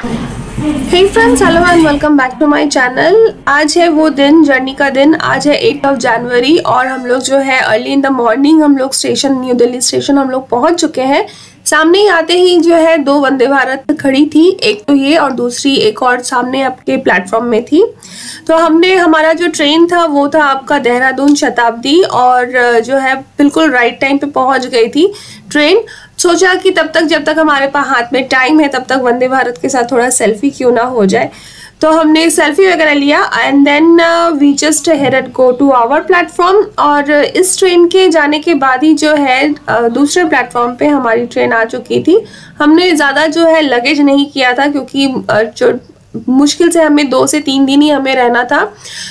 Hey friends, hello and welcome back to my channel. आज है वो दिन, जर्नी का दिन। आज है 8 जनवरी और हम लोग जो है अर्ली इन द मॉर्निंग हम लोग स्टेशन, न्यू दिल्ली स्टेशन हम लोग पहुंच चुके हैं। सामने ही आते ही जो है 2 वंदे भारत खड़ी थी, एक तो ये और दूसरी एक और सामने आपके प्लेटफॉर्म में थी। तो हमने, हमारा जो ट्रेन था वो था आपका देहरादून शताब्दी और जो है बिल्कुल राइट टाइम पे पहुंच गई थी ट्रेन। सोचा कि तब तक, जब तक हमारे पास हाथ में टाइम है, तब तक वंदे भारत के साथ थोड़ा सेल्फी क्यों ना हो जाए। तो हमने सेल्फी वगैरह लिया and then we just headed go to our platform. और इस ट्रेन के जाने के बाद ही जो है दूसरे प्लेटफॉर्म पे हमारी ट्रेन आ चुकी थी। हमने ज़्यादा जो है लगेज नहीं किया था क्योंकि जो मुश्किल से हमें 2 से 3 दिन ही हमें रहना था।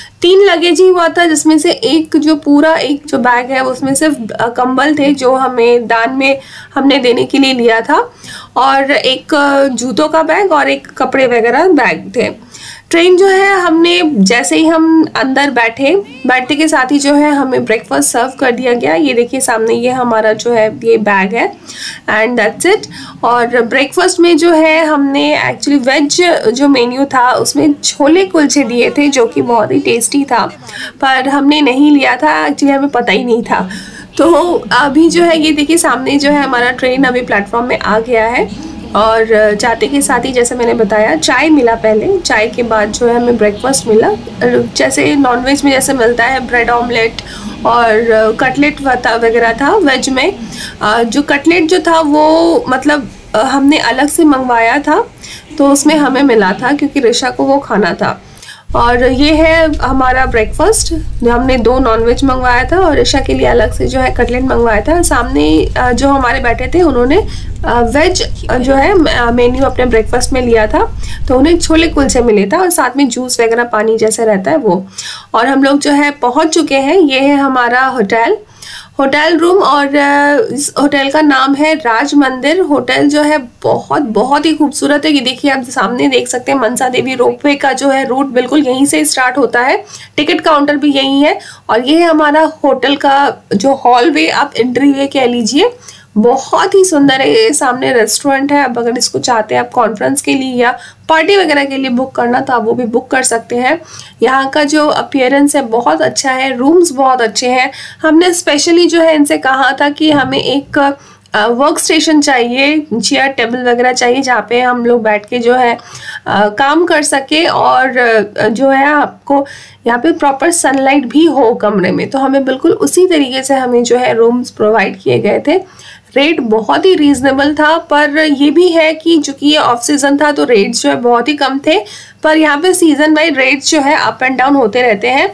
3 लगेज ही हुआ था, जिसमें से एक जो पूरा एक जो बैग है उसमें सिर्फ कंबल थे जो हमें दान में हमने देने के लिए लिया था, और एक जूतों का बैग और एक कपड़े वगैरह बैग थे। ट्रेन जो है, हमने जैसे ही हम अंदर बैठते के साथ ही जो है हमें ब्रेकफास्ट सर्व कर दिया गया। ये देखिए सामने, ये हमारा जो है ये बैग है एंड दैट्स इट। और ब्रेकफास्ट में जो है हमने एक्चुअली वेज जो मेन्यू था उसमें छोले कुलचे दिए थे जो कि बहुत ही टेस्टी था, पर हमने नहीं लिया था, एक्चुअली हमें पता ही नहीं था। तो अभी जो है ये देखिए सामने जो है हमारा ट्रेन अभी प्लेटफॉर्म में आ गया है। और जाते के साथ ही जैसे मैंने बताया चाय मिला, पहले चाय के बाद जो है हमें ब्रेकफास्ट मिला। जैसे नॉनवेज में जैसे मिलता है ब्रेड ऑमलेट और कटलेट वगैरह था। वेज में जो कटलेट जो था वो मतलब हमने अलग से मंगवाया था, तो उसमें हमें मिला था क्योंकि ऋषा को वो खाना था। और ये है हमारा ब्रेकफास्ट। हमने 2 नॉनवेज मंगवाया था और ऋषा के लिए अलग से जो है कटलेट मंगवाया था। सामने जो हमारे बैठे थे उन्होंने वेज जो है मेन्यू अपने ब्रेकफास्ट में लिया था, तो उन्हें छोले कुलचे मिले था और साथ में जूस वगैरह पानी जैसे रहता है वो। और हम लोग जो है पहुंच चुके हैं। ये है हमारा होटल रूम और इस होटल का नाम है राज मंदिर। होटल जो है बहुत ही खूबसूरत है। ये देखिए आप सामने देख सकते हैं मनसा देवी रोपवे का जो है रूट बिल्कुल यहीं से स्टार्ट होता है। टिकट काउंटर भी यहीं है और ये है हमारा होटल का जो हॉलवे, आप एंट्री वे कह लीजिए। बहुत ही सुंदर है। ये सामने रेस्टोरेंट है। अब अगर इसको चाहते हैं आप कॉन्फ्रेंस के लिए या पार्टी वगैरह के लिए बुक करना, तो आप वो भी बुक कर सकते हैं। यहाँ का जो अपीयरेंस है बहुत अच्छा है, रूम्स बहुत अच्छे हैं। हमने स्पेशली जो है इनसे कहा था कि हमें एक वर्क स्टेशन चाहिए, चेयर टेबल वगैरह चाहिए जहाँ पे हम लोग बैठ के जो है काम कर सके और जो है आपको यहाँ पे प्रॉपर सनलाइट भी हो कमरे में। तो हमें बिल्कुल उसी तरीके से हमें जो है रूम्स प्रोवाइड किए गए थे। रेट बहुत ही रीजनेबल था, पर ये भी है कि चूंकि ये ऑफ सीजन था तो रेट्स जो है बहुत ही कम थे, पर यहाँ पे सीजन वाइज रेट्स जो है अप एंड डाउन होते रहते हैं।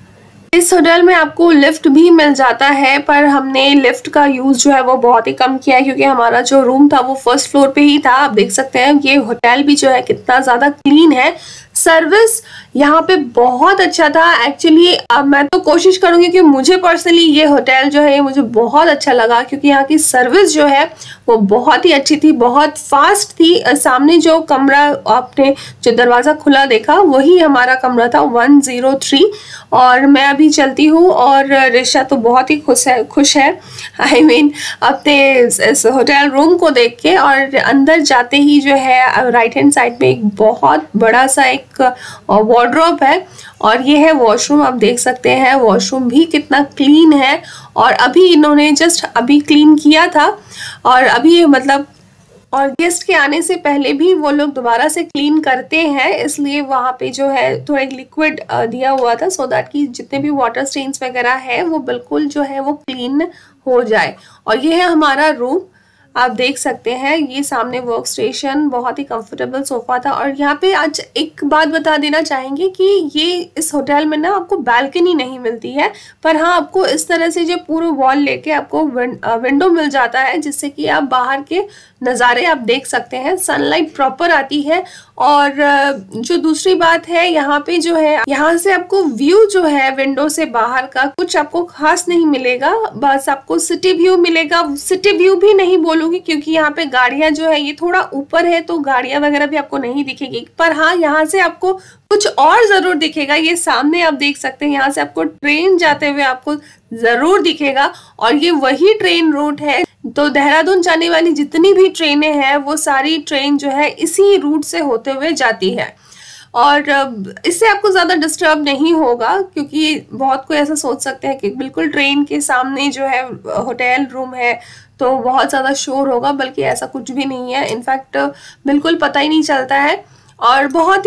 इस होटल में आपको लिफ्ट भी मिल जाता है, पर हमने लिफ्ट का यूज़ जो है वो बहुत ही कम किया है क्योंकि हमारा जो रूम था वो फर्स्ट फ्लोर पे ही था। आप देख सकते हैं ये होटल भी जो है कितना ज़्यादा क्लीन है। सर्विस यहाँ पे बहुत अच्छा था। एक्चुअली मैं तो कोशिश करूँगी कि मुझे पर्सनली ये होटल जो है ये मुझे बहुत अच्छा लगा क्योंकि यहाँ की सर्विस जो है वो बहुत ही अच्छी थी, बहुत फास्ट थी। सामने जो कमरा आपने जो दरवाज़ा खुला देखा वही हमारा कमरा था 103। और मैं अभी चलती हूँ और ऋषा तो बहुत ही खुश है आई मीन अपने इस होटल रूम को देख के। और अंदर जाते ही जो है राइट हैंड साइड में एक बहुत बड़ा सा एक वार्डरोब है और ये है वॉशरूम। आप देख सकते हैं वॉशरूम भी कितना क्लीन है और अभी इन्होंने जस्ट अभी क्लीन किया था और अभी मतलब और गेस्ट के आने से पहले भी वो लोग दोबारा से क्लीन करते हैं, इसलिए वहाँ पे जो है थोड़ा एक लिक्विड दिया हुआ था सो दैट कि जितने भी वाटर स्टेन्स वगैरह है वो बिल्कुल जो है वो क्लीन हो जाए। और ये है हमारा रूम, आप देख सकते हैं। ये सामने वर्क स्टेशन, बहुत ही कंफर्टेबल सोफा था। और यहाँ पे आज एक बात बता देना चाहेंगे कि ये इस होटल में ना आपको बालकनी नहीं मिलती है, पर हाँ आपको इस तरह से जो पूरा वॉल लेके आपको विंडो मिल जाता है जिससे कि आप बाहर के नज़ारे आप देख सकते हैं। सनलाइट प्रॉपर आती है। और जो दूसरी बात है यहाँ पे जो है, यहाँ से आपको व्यू जो है विंडो से बाहर का कुछ आपको खास नहीं मिलेगा, बस आपको सिटी व्यू मिलेगा। सिटी व्यू भी नहीं बोलूंगी क्योंकि यहाँ पे गाड़ियां जो है ये थोड़ा ऊपर है तो गाड़ियां वगैरह भी आपको नहीं दिखेगी, पर हाँ यहाँ से आपको कुछ और जरूर दिखेगा। ये सामने आप देख सकते हैं, यहाँ से आपको ट्रेन जाते हुए आपको जरूर दिखेगा और ये वही ट्रेन रूट है तो देहरादून जाने वाली जितनी भी ट्रेनें हैं वो सारी ट्रेन जो है इसी रूट से होते हुए जाती है, और इससे आपको ज़्यादा डिस्टर्ब नहीं होगा, क्योंकि बहुत कोई ऐसा सोच सकते हैं कि बिल्कुल ट्रेन के सामने जो है होटल रूम है तो बहुत ज़्यादा शोर होगा, बल्कि ऐसा कुछ भी नहीं है। इनफैक्ट बिल्कुल पता ही नहीं चलता है, और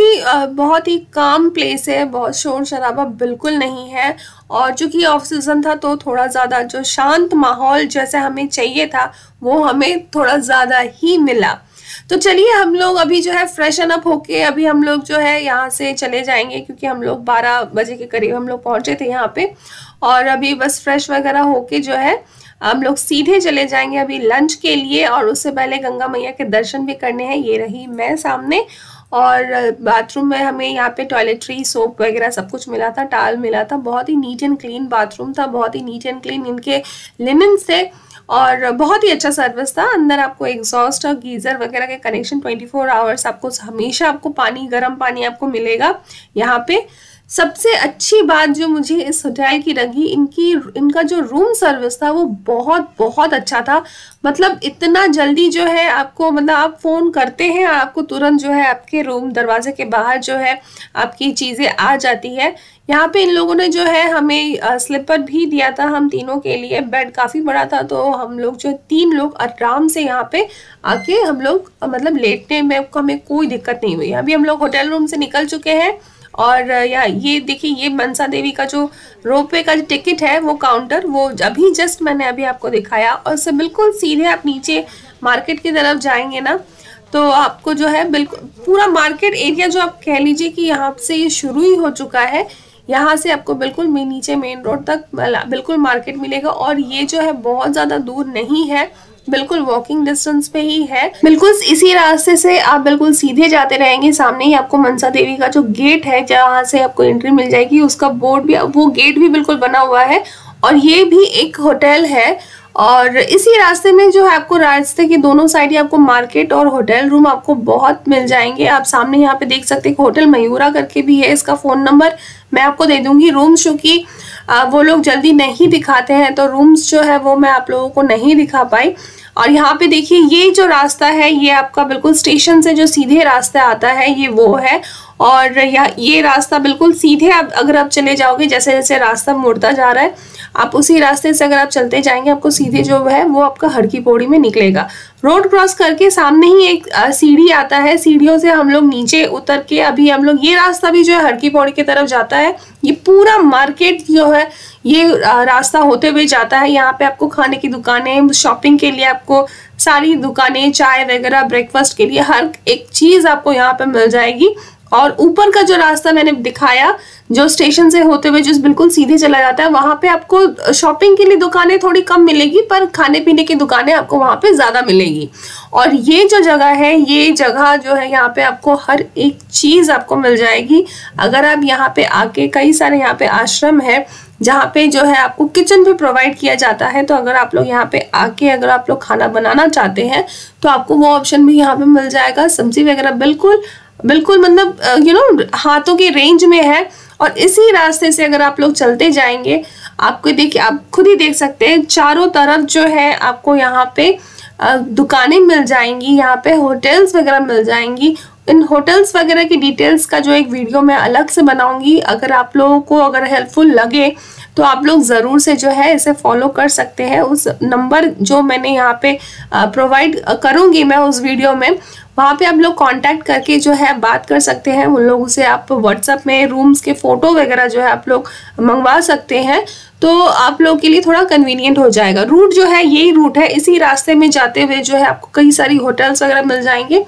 बहुत ही काम प्लेस है, बहुत शोर शराबा बिल्कुल नहीं है। और चूँकि ऑफ सीज़न था तो थोड़ा ज़्यादा जो शांत माहौल जैसे हमें चाहिए था वो हमें थोड़ा ज़्यादा ही मिला। तो चलिए हम लोग अभी जो है फ्रेशन अप होके अभी हम लोग जो है यहाँ से चले जाएंगे, क्योंकि हम लोग 12 बजे के करीब हम लोग पहुँचे थे यहाँ पे, और अभी बस फ्रेश वगैरह होके जो है हम लोग सीधे चले जाएंगे अभी लंच के लिए, और उससे पहले गंगा मैया के दर्शन भी करने हैं। ये रही मैं सामने, और बाथरूम में हमें यहाँ पे टॉयलेटरी सोप वगैरह सब कुछ मिला था, टाल मिला था, बहुत ही नीट एंड क्लीन बाथरूम था, बहुत ही नीट एंड क्लीन इनके लिनन से, और बहुत ही अच्छा सर्विस था। अंदर आपको एग्जॉस्ट और गीज़र वगैरह के कनेक्शन 24 आवर्स आपको हमेशा आपको पानी, गर्म पानी आपको मिलेगा यहाँ पे। सबसे अच्छी बात जो मुझे इस होटल की लगी, इनका जो रूम सर्विस था वो बहुत अच्छा था। मतलब इतना जल्दी जो है आपको, मतलब आप फ़ोन करते हैं आपको तुरंत जो है आपके रूम दरवाजे के बाहर जो है आपकी चीज़ें आ जाती है। यहाँ पे इन लोगों ने जो है हमें स्लीपर भी दिया था हम तीनों के लिए। बेड काफ़ी बड़ा था तो हम लोग जो 3 लोग आराम से यहाँ पे आके हम लोग मतलब लेटने में हमें कोई दिक्कत नहीं हुई। अभी हम लोग होटल रूम से निकल चुके हैं, और ये देखिए ये मनसा देवी का जो रोपवे का जो टिकट है वो काउंटर, वो अभी जस्ट मैंने अभी आपको दिखाया, और उससे बिल्कुल सीधे आप नीचे मार्केट की तरफ जाएंगे ना तो आपको जो है बिल्कुल पूरा मार्केट एरिया जो आप कह लीजिए कि यहाँ से ये शुरू ही हो चुका है। यहाँ से आपको बिल्कुल नीचे मेन रोड तक बिल्कुल मार्केट मिलेगा, और ये जो है बहुत ज़्यादा दूर नहीं है, बिल्कुल वॉकिंग डिस्टेंस पे ही है। बिल्कुल इसी रास्ते से आप बिल्कुल सीधे जाते रहेंगे, सामने ही आपको मनसा देवी का जो गेट है जहाँ से आपको एंट्री मिल जाएगी, उसका बोर्ड भी, वो गेट भी बिल्कुल बना हुआ है, और ये भी एक होटल है। और इसी रास्ते में जो है आपको रास्ते के दोनों साइड ही आपको मार्केट और होटल रूम आपको बहुत मिल जाएंगे। आप सामने यहाँ पे देख सकते हैं होटल मयूरा करके भी है, इसका फ़ोन नंबर मैं आपको दे दूंगी। रूम्स चूँकि वो लोग जल्दी नहीं दिखाते हैं तो रूम्स जो है वो मैं आप लोगों को नहीं दिखा पाई। और यहाँ पे देखिए ये जो रास्ता है ये आपका बिल्कुल स्टेशन से जो सीधे रास्ता आता है ये वो है, और ये रास्ता बिल्कुल सीधे आप अगर आप चले जाओगे, जैसे जैसे रास्ता मुड़ता जा रहा है आप उसी रास्ते से अगर आप चलते जाएंगे आपको सीधे जो है वो आपका हरकी पौड़ी में निकलेगा। रोड क्रॉस करके सामने ही एक सीढ़ी आता है, सीढ़ियों से हम लोग नीचे उतर के अभी हम लोग, ये रास्ता भी जो है हरकी पौड़ी की तरफ जाता है। ये पूरा मार्केट जो है ये रास्ता होते हुए जाता है। यहाँ पे आपको खाने की दुकानें, शॉपिंग के लिए आपको सारी दुकानें, चाय वगैरह, ब्रेकफास्ट के लिए हर एक चीज़ आपको यहाँ पे मिल जाएगी। और ऊपर का जो रास्ता मैंने दिखाया जो स्टेशन से होते हुए जो बिल्कुल सीधे चला जाता है, वहाँ पे आपको शॉपिंग के लिए दुकानें थोड़ी कम मिलेगी, पर खाने पीने की दुकानें आपको वहाँ पे ज़्यादा मिलेगी। और ये जो जगह है, ये जगह जो है यहाँ पे आपको हर एक चीज़ आपको मिल जाएगी। अगर आप यहाँ पे आके, कई सारे यहाँ पे आश्रम है जहाँ पे जो है आपको किचन भी प्रोवाइड किया जाता है, तो अगर आप लोग यहाँ पे आके अगर आप लोग खाना बनाना चाहते हैं तो आपको वो ऑप्शन भी यहाँ पे मिल जाएगा। सब्जी वगैरह बिल्कुल मतलब हाथों की रेंज में है। और इसी रास्ते से अगर आप लोग चलते जाएंगे आपको देखिए, आप खुद ही देख सकते हैं चारों तरफ जो है आपको यहाँ पे दुकानें मिल जाएंगी, यहाँ पे होटल्स वगैरह मिल जाएंगी। इन होटल्स वगैरह की डिटेल्स का जो एक वीडियो मैं अलग से बनाऊंगी, अगर आप लोगों को अगर हेल्पफुल लगे तो आप लोग ज़रूर से जो है इसे फॉलो कर सकते हैं। उस नंबर जो मैंने यहाँ पे प्रोवाइड करूँगी मैं उस वीडियो में, वहाँ पे आप लोग कांटेक्ट करके जो है बात कर सकते हैं उन लोगों से। आप व्हाट्सएप में रूम्स के फ़ोटो वगैरह जो है आप लोग मंगवा सकते हैं, तो आप लोगों के लिए थोड़ा कन्वीनियंट हो जाएगा। रूट जो है यही रूट है, इसी रास्ते में जाते हुए जो है आपको कई सारी होटल्स वगैरह मिल जाएंगे।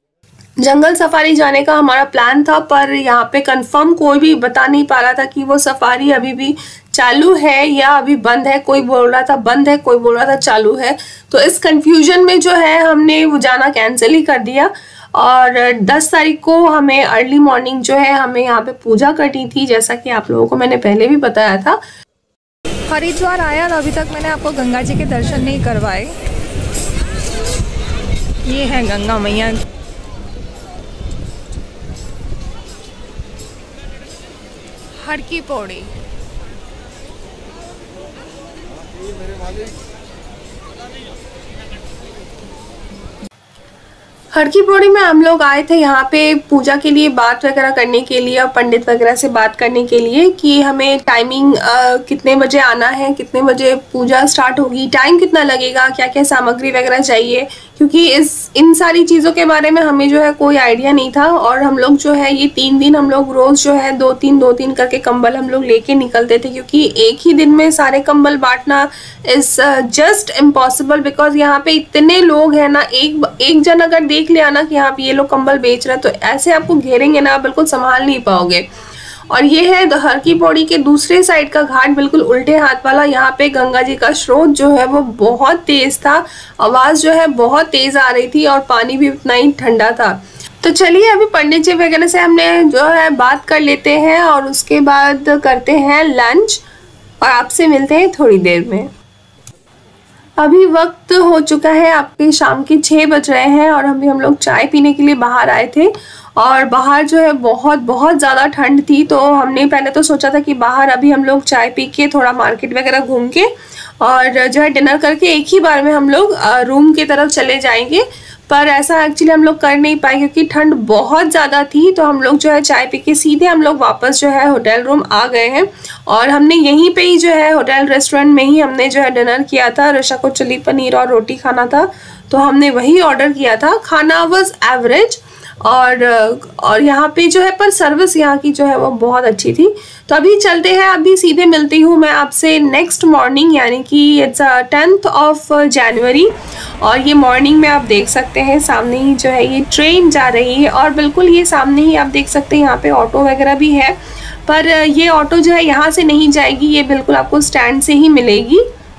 जंगल सफारी जाने का हमारा प्लान था, पर यहाँ पे कंफर्म कोई भी बता नहीं पा रहा था कि वो सफारी अभी भी चालू है या अभी बंद है। कोई बोल रहा था बंद है, कोई बोल रहा था चालू है। तो इस कंफ्यूजन में जो है हमने वो जाना कैंसिल ही कर दिया। और 10 तारीख को हमें अर्ली मॉर्निंग जो है हमें यहाँ पे पूजा करनी थी, जैसा कि आप लोगों को मैंने पहले भी बताया था। हरिद्वार आया और अभी तक मैंने आपको गंगा जी के दर्शन नहीं करवाए। ये है गंगा मैया। हरकी पौड़ी। हर की पौड़ी में हम लोग आए थे यहाँ पे पूजा के लिए बात वगैरह करने के लिए और पंडित वगैरह से बात करने के लिए कि हमें टाइमिंग कितने बजे आना है, कितने बजे पूजा स्टार्ट होगी, टाइम कितना लगेगा, क्या क्या सामग्री वगैरह चाहिए, क्योंकि इन सारी चीज़ों के बारे में हमें जो है कोई आइडिया नहीं था। और हम लोग जो है ये 3 दिन हम लोग रोज़ जो है 2-3 करके कंबल हम लोग लेके निकलते थे, क्योंकि एक ही दिन में सारे कंबल बांटना इज़ जस्ट इम्पॉसिबल, बिकॉज यहाँ पे इतने लोग हैं ना, एक जन अगर देख लिया ना कि यहाँ पे ये लोग कंबल बेच रहे हैं तो ऐसे आपको घेरेंगे ना, बिल्कुल संभाल नहीं पाओगे। और ये है हर की पौड़ी के दूसरे साइड का घाट, बिल्कुल उल्टे हाथ वाला। यहाँ पे गंगा जी का स्रोत जो है वो बहुत तेज था, आवाज़ जो है बहुत तेज आ रही थी और पानी भी उतना ही ठंडा था। तो चलिए अभी पंडित जी वगैरह से हमने जो है बात कर लेते हैं और उसके बाद करते हैं लंच और आपसे मिलते हैं थोड़ी देर में। अभी वक्त हो चुका है आपके शाम के 6 बज रहे हैं और अभी हम लोग चाय पीने के लिए बाहर आए थे और बाहर जो है बहुत ज़्यादा ठंड थी। तो हमने पहले तो सोचा था कि बाहर अभी हम लोग चाय पी के थोड़ा मार्केट वगैरह घूम के और जो है डिनर करके एक ही बार में हम लोग रूम की तरफ चले जाएंगे, पर ऐसा एक्चुअली हम लोग कर नहीं पाए क्योंकि ठंड बहुत ज़्यादा थी। तो हम लोग जो है चाय पी के सीधे हम लोग वापस जो है होटल रूम आ गए हैं और हमने यहीं पे ही जो है होटल रेस्टोरेंट में ही हमने जो है डिनर किया था। रशा को चिली पनीर और रोटी खाना था तो हमने वही ऑर्डर किया था। खाना वाज एवरेज और यहाँ पे जो है पर सर्विस यहाँ की जो है वो बहुत अच्छी थी। तो अभी चलते हैं, अभी सीधे मिलती हूँ मैं आपसे नेक्स्ट मॉर्निंग, यानी कि इट्स 10th ऑफ जनवरी। और ये मॉर्निंग में आप देख सकते हैं सामने ही जो है ये ट्रेन जा रही है और बिल्कुल ये सामने ही आप देख सकते हैं यहाँ पे ऑटो वगैरह भी है, पर ये ऑटो जो है यहाँ से नहीं जाएगी, ये बिल्कुल आपको स्टैंड से ही मिलेगी।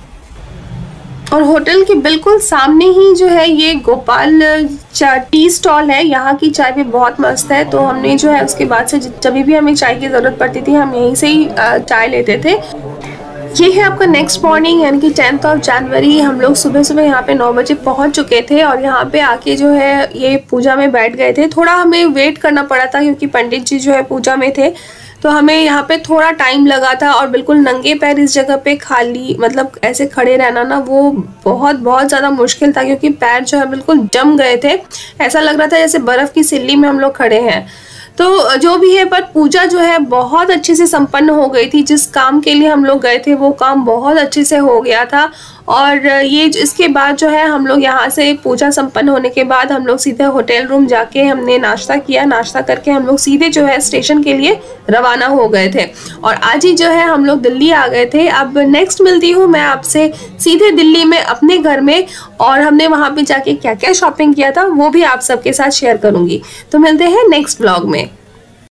और होटल के बिल्कुल सामने ही जो है ये गोपाल टी स्टॉल है, यहाँ की चाय भी बहुत मस्त है। तो हमने जो है उसके बाद से जब भी हमें चाय की ज़रूरत पड़ती थी हम यहीं से ही चाय लेते थे। ये है आपका नेक्स्ट मॉर्निंग, यानी कि 10th ऑफ जनवरी। हम लोग सुबह यहाँ पे 9 बजे पहुँच चुके थे और यहाँ पे आके जो है ये पूजा में बैठ गए थे। थोड़ा हमें वेट करना पड़ा था क्योंकि पंडित जी जो है पूजा में थे, तो हमें यहाँ पे थोड़ा टाइम लगा था। और बिल्कुल नंगे पैर इस जगह पे खाली मतलब ऐसे खड़े रहना ना वो बहुत ज़्यादा मुश्किल था, क्योंकि पैर जो है बिल्कुल जम गए थे, ऐसा लग रहा था जैसे बर्फ़ की सिल्ली में हम लोग खड़े हैं। तो जो भी है, पर पूजा जो है बहुत अच्छे से संपन्न हो गई थी। जिस काम के लिए हम लोग गए थे वो काम बहुत अच्छे से हो गया था। और ये इसके बाद जो है हम लोग यहाँ से पूजा संपन्न होने के बाद हम लोग सीधे होटल रूम जाके हमने नाश्ता किया। नाश्ता करके हम लोग सीधे जो है स्टेशन के लिए रवाना हो गए थे और आज ही जो है हम लोग दिल्ली आ गए थे। अब नेक्स्ट मिलती हूँ मैं आपसे सीधे दिल्ली में अपने घर में, और हमने वहाँ पे जाके क्या क्या शॉपिंग किया था वो भी आप सबके साथ शेयर करूँगी। तो मिलते हैं नेक्स्ट ब्लॉग में।